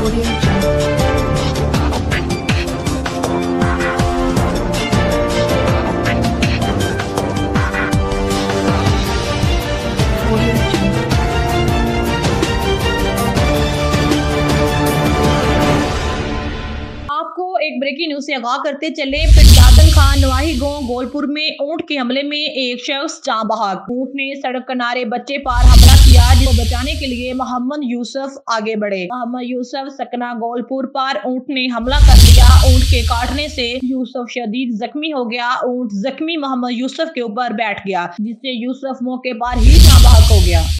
आपको एक breaking news से आगाह करते चले। पिंडादल खान नवाही गांव गोलपुर में ऊंट के हमले में एक शख्स जाँ बहक। ऊंट ने सड़क किनारे बच्चे पर हमला किया, जिसको बचाने के लिए मोहम्मद यूसुफ आगे बढ़े। मोहम्मद यूसुफ सकना गोलपुर पर ऊंट ने हमला कर दिया। ऊंट के काटने से यूसुफ शदीद जख्मी हो गया। ऊंट जख्मी मोहम्मद यूसुफ के ऊपर बैठ गया, जिससे यूसुफ मौके पर ही जाँ बहक हो गया।